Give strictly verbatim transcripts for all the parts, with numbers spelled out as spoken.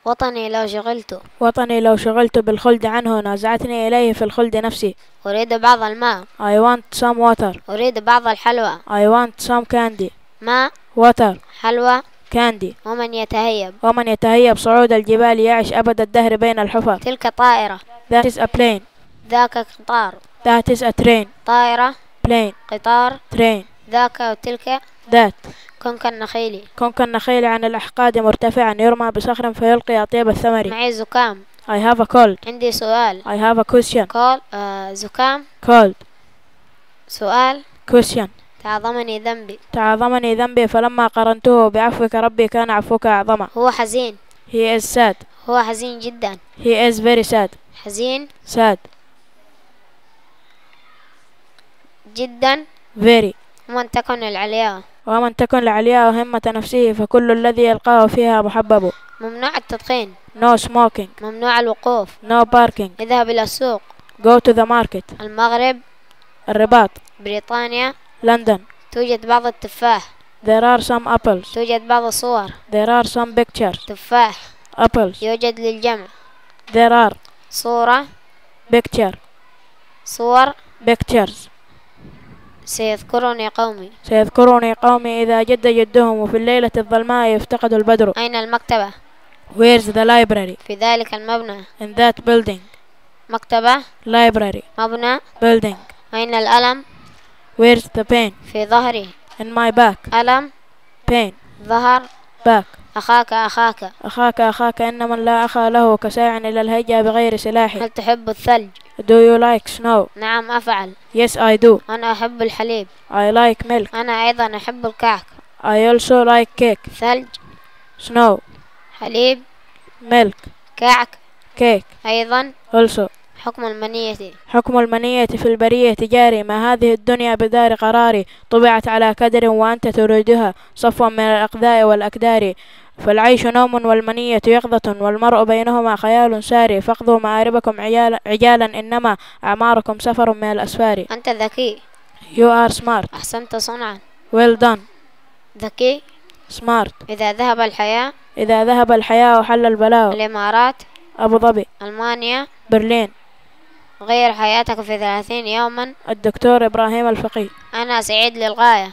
وطني لو شغلت وطني لو شغلت بالخلد عنه نازعتني إليه في الخلد نفسي. أريد بعض الماء I want some water. أريد بعض الحلوى I want some candy. ماء water حلوى candy. ومن يتهيب ومن يتهيب صعود الجبال يعش أبد الدهر بين الحفر. تلك طائرة That is a plane. ذاك قطار That is a train. طائرة plane قطار train. ذاك وتلك that. كنك النخيل كنك النخيل عن الأحقاد مرتفعا يرمى بصخر فيلقي أطيب الثمر. معي زكام I have a cold. عندي سؤال I have a question. كول آه زكام cold. سؤال question. تعظمني ذنبي تعظمني ذنبي فلما قرنته بعفوك ربي كان عفوك أعظم. هو حزين He is sad. هو حزين جدا He is very sad. حزين sad. جدا very. ومن تكن العليا ومن تكن العلياء همة نفسه فكل الذي يلقاه فيها محبب. ممنوع التدخين no smoking. ممنوع الوقوف no parking. اذهب إلى السوق go to the market. المغرب الرباط. بريطانيا London. توجد بعض التفاح there are some apples. توجد بعض الصور there are some pictures. تفاح apples. يوجد للجمع there are صورة picture. صور pictures. سيذكرني قومي سيذكرني قومي إذا جد جدهم وفي الليلة الظلماء يفتقد البدر. أين المكتبة where's the library. في ذلك المبنى in that building. مكتبة library. مبنى building. أين الألم where's the pain. في ظهري in my back. ألم pain. ظهر back. أخاك أخاك أخاك أخاك إن من لا أخا له كساع إلى الهيجة بغير سلاح. هل تحب الثلج do you like snow. نعم أفعل yes I do. أنا أحب الحليب I like milk. أنا أيضا أحب الكعك I also like cake. ثلج snow. حليب milk. كعك cake. أيضا also. حكم المنية حكم المنية في البرية جاري ما هذه الدنيا بدار قراري طبعت على كدر وأنت تريدها صفوا من الأقداء والأكدار فالعيش نوم والمنية يقظة والمرء بينهما خيال ساري فاقضوا مآربكم عجالا, عجالا إنما أعماركم سفر من الأسفار. أنت ذكي you are smart. أحسنت صنعا well done. ذكي smart. إذا ذهب الحياة إذا ذهب الحياة وحل البلاء. الإمارات أبو ظبي. ألمانيا برلين. غير حياتك في ثلاثين يوما. الدكتور إبراهيم الفقي. أنا سعيد للغاية.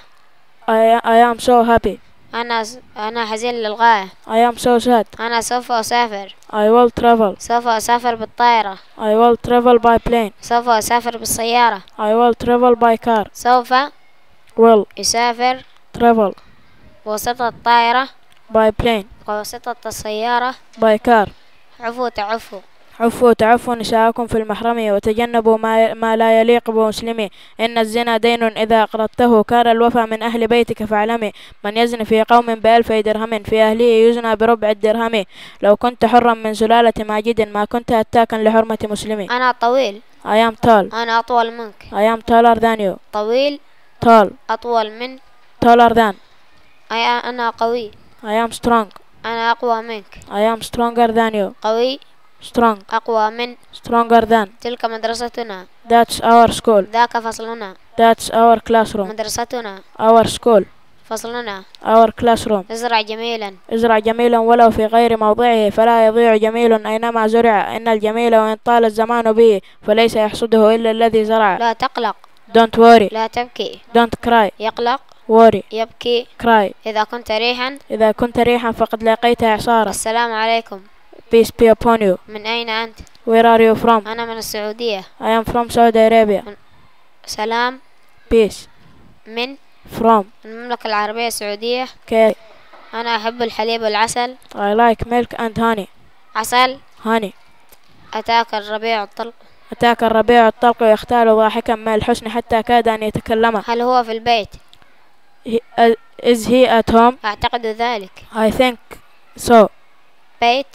I, I am so happy. أنا س... أنا حزين للغاية. I am so sad. أنا سوف أسافر. I will travel. سوف أسافر بالطائرة. I will travel by plane. سوف أسافر بالسيارة. I will travel by car. سوف will يسافر travel بواسطة الطائرة by plane بواسطة السيارة by car. عفو تعفو. عفوا تعفوا نساءكم في المحرم وتجنبوا ما, ما لا يليق بمسلمي إن الزنا دين إذا أقرضته كان الوفى من أهل بيتك فاعلمي من يزن في قوم بألف درهم في أهله يزنى بربع الدرهم لو كنت حرا من سلالة ماجد ما كنت أتاكا لحرمة مسلمي. أنا طويل. I am tall. أنا أطول منك. I am taller than you. طويل. tall. أطول من. taller than. أنا قوي. I am strong. أنا أقوى منك. I am stronger than you. قوي. strong. أقوى من. stronger than. تلك مدرستنا. that's our school. ذاك فصلنا. that's our classroom. مدرستنا. our school. فصلنا. our classroom. ازرع جميلا. ازرع جميلا ولو في غير موضعه فلا يضيع جميل أينما زرع إن الجميل وإن طال الزمان به فليس يحصده إلا الذي زرع. لا تقلق. don't worry. لا تبكي. don't cry. يقلق. worry. يبكي. cry. إذا كنت ريحا. إذا كنت ريحا فقد لقيت إعصارا. السلام عليكم. peace be upon you. من أين أنت؟ where are you from? أنا من السعودية. I am from Saudi Arabia. من... سلام. peace. من. from. المملكة العربية السعودية. okay. أنا أحب الحليب والعسل. I like milk and honey. عسل. honey. أتاك الربيع الطلق. أتاك الربيع الطلق يختال ضاحكا من الحسن حتى كاد أن يتكلم. هل هو في البيت؟ he, uh, is he at home? أعتقد ذلك. I think so. بيت.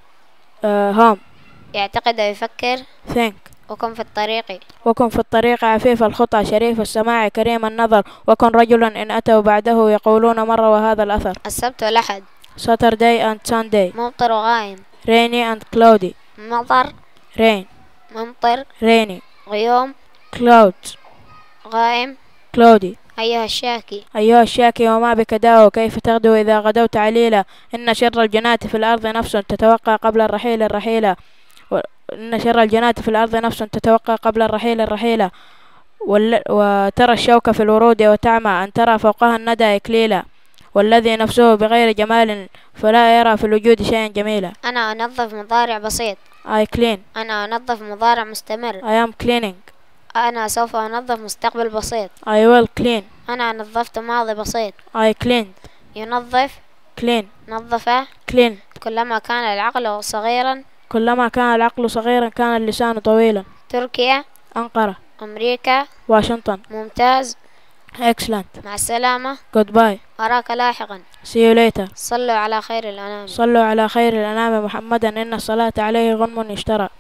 uh, home. يعتقد ويفكر. think. وكن في الطريق. وكن في الطريق عفيف الخطى شريف السماع كريم النظر وكن رجلا إن أتوا بعده يقولون مر وهذا الأثر. السبت والأحد. Saturday and Sunday. ممطر وغائم. rainy and cloudy. مطر. rain. ممطر. rainy. غيوم. clouds. غائم. cloudy. أيها الشاكي. أيها الشاكي وما بك داء، كيف تغدو إذا غدوت عليلا؟ إن شر الجنات في الأرض نفس تتوقع قبل الرحيل الرحيلة. إن شر الجنات في الأرض نفس تتوقع قبل الرحيل الرحيلة. وترى الشوك في الورود وتعمى أن ترى فوقها الندى إكليلا. والذي نفسه بغير جمال فلا يرى في الوجود شيئا جميلا. أنا أنظف مضارع بسيط. I clean. أنا أنظف مضارع مستمر. I am cleaning. أنا سوف أنظف مستقبل بسيط. I will clean. أنا نظفت ماضي بسيط. I cleaned. ينظف. clean. نظف. clean. كلما كان العقل صغيرا كلما كان العقل صغيرا كان اللسان طويلا. تركيا. أنقرة. أمريكا. واشنطن. ممتاز. excellent. مع السلامة. goodbye. أراك لاحقا. see you later. صلوا على خير الأنام. صلوا على خير الأنام محمدا إن الصلاة عليه غنم يشترى.